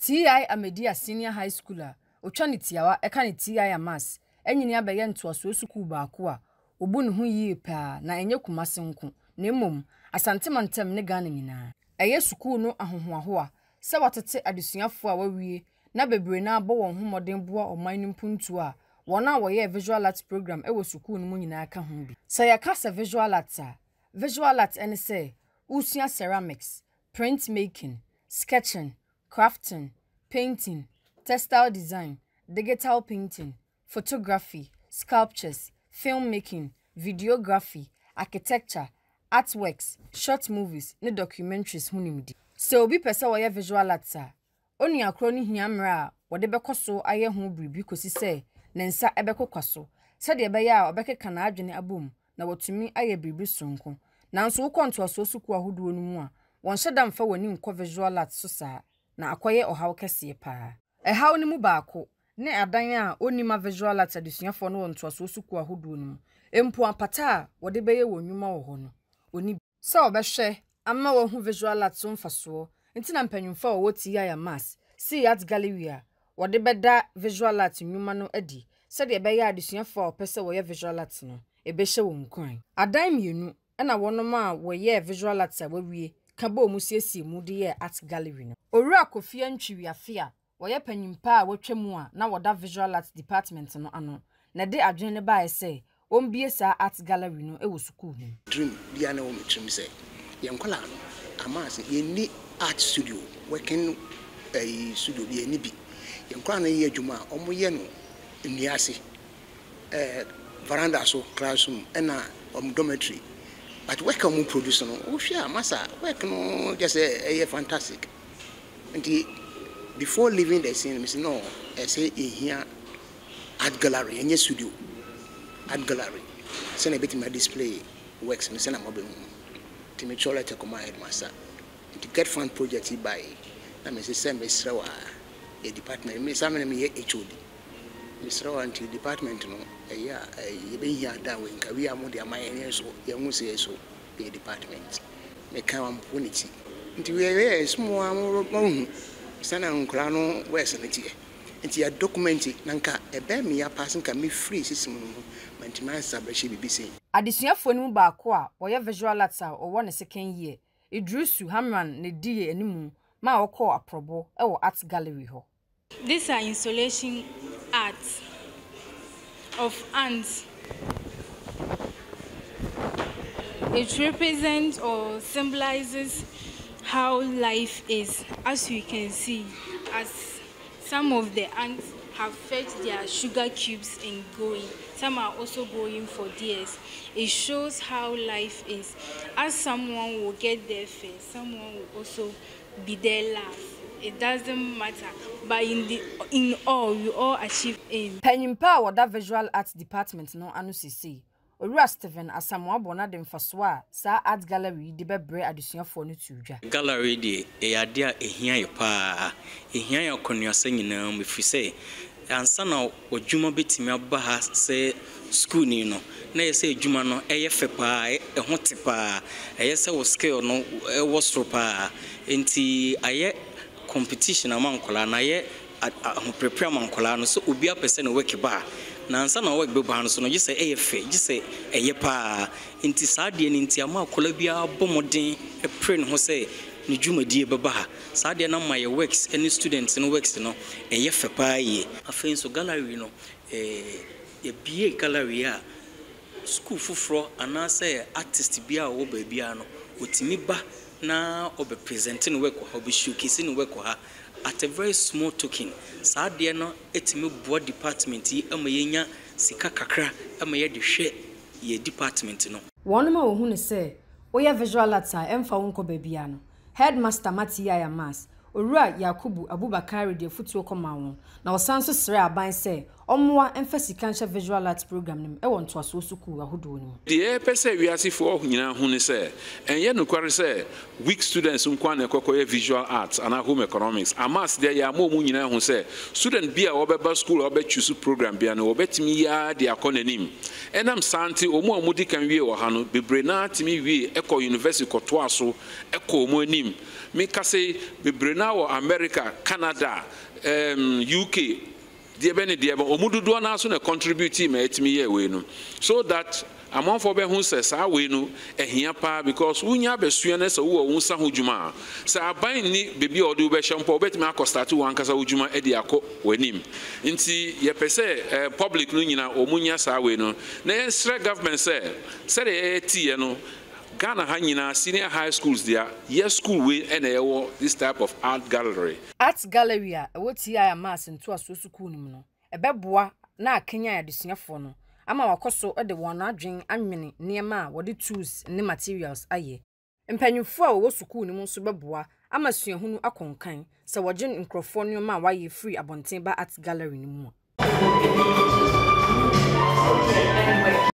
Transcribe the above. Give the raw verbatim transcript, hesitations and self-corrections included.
T I Amedia Senior High School a otwa ne tiawa eka ne T I Amass enyini abeye ntoaso sukuu baako a obu ne ho yie pa na enye kumase nko na mmom asante mantem ne Ghana nyina eye sukuu no ahohoaho a se watete adesuafo a wawie na bebre na abo won homoden boa oman no mpuntu a wona woye visual arts program ewo sukuu no mu nyina aka ho bi se yakasa visual arts a visual arts ene se usua ceramics, printmaking, sketching, crafting, painting, textile design, digital painting, photography, sculptures, filmmaking, videography, architecture, artworks, short movies, ne documentaries hunimdi. So obi pesa woye visual arts a oni akro ni hia mra wode bekoso aye ho bribi kosi se ne nsa ebekokwaso se de ebe ya obekeka na adwene abom na wotumi aye bribi sonko nanso wo kontoaso suku ahodo no mu a won hyeda mfa wani nkɔ visual arts so saa na akoye ohaw kese pa ehaw ni mu baako ne adan a onima visual arts adesuafo no wontoaso suku ahodo no mu empo apata a wode beye wonwuma wo ho no oni se obehwe amma wo hu visual arts mfaso nti na mpanyumfa wo T I Amass see art gallery a wode beda visual arts nwuma no adi se de beye adesuafo a opese wo ye visual arts no ebehye wo nkwan adan mienu na wonoma wo ye visual arts a wawie kabo mu siesie mu de ye art gallery no owura kofia ntwiwiafe a wo ye panyimpa a wotwemu a na woda visual arts department no ano na de adwene ne ba ese ombie sa art gallery no ewo sukuu no dream bia na wo metrim se ye nkola no Amass ye ni art studio working a studio bi ni bi ye nkola na ye adwuma omo ye no niase eh veranda so classroom na om dormitory but work on produce no o hwe Amass work no just a fantastic and before leaving the scene me say no I say here art gallery any studio art gallery say na bit my display works me say na mobile to me chola to come headmaster to get fund project by na me say send me srawa a department me say me H O D me srawa until department no yeah you be here down when we are mo dia my so you know say so the department me kan am punity nti we we small am sana nkra no we sanity nti ya document nanka ebe me ya pass nka me free system no mantima establish bibi say adesuafo ni mu baako a woye visual arts a owo ne second year Idrusu Hamran ne die animu ma wokọ aprobo e wo art gallery ho. These are installation arts of ants. It represents or symbolizes how life is, as you can see, as some of the ants have fetched their sugar cubes and going. Some are also going for theirs. It shows how life is. As someone will get there first, someone will also be there last. It doesn't matter, but in the in all, we all achieve aim. Penyimpa wa da visual arts department no anu sisi. Owura Stephen Asamoah bona de mfaso a sa art gallery de bebre adesuafo no tudwa. Gallery de e ade a ehia ye pa ehia ye konuasa nyina me fi say ansa na odwuma betimi aba ha say school ni no na ye say adwuma no eye fe pa e ho te pa eye say wo skill no e wo stro pa enti aye competition amankola na ye ho prepare amankola no so obi apese na work ba na ansa na work be ba no so no gise eye fe gise eye pa enti saade ni enti amankola bia bomoden e pray no say ni dwumadie beba ha saade na my works any students no works no eye fe pa ye afen so gallery no eh e bie gallery a school fufro ana say artist bia wo ba bia no otimi ba na obe presenting work ho be showcasing work ha at a very small token saade no etimi board department yi amayenya sika kakra amaye de hwe ye department no wonu ma wo hu ne say oya visual arts a emfa wonko ba bia no headmaster T I Amass Owura Yakubu Abubakar de futuo koma won na osanso sere aban say Omwa emphasis kancha visual arts program nim e won to aso school ahodo nim. The pese wiasefo nyina hu ne se enye nokware se weak students nkwa na ekokoye visual arts and home economics. Amass there ya mo mu nyina hu se student bia obeba school obe choose program bia na obetimi ya de akonanim. Enam santi omu amudi kan wie wo ha no bebre na timi wie eko university koto aso eko omu anim. Me kase bebre na wo America, Canada, um, U K die bene die ba omududo na so na contribute ma etimi ye we no so that among for be hu se sa we no ehia pa because unya besua na se wo wonsa ho djuma sa aban ni bebi odi wo be hempo obetimi akostart wo ankasa wo djuma e de akọ wanim nti ye pese public no nyina omunya sa we no na yensre government se se de tie no Ghana hanyina senior high schools there yes school we and this type of art gallery art gallery a woti ya Amass nto aso school nim no ebeboa na akenya ya desuafo no ama wakoso e de won adwen anwene niema a wode tools ne materials aye mpanyufo a wo school nim nso beboa ama suahunu akonkan se woje nkrofo no ma waye free abonten ba art gallery nim mu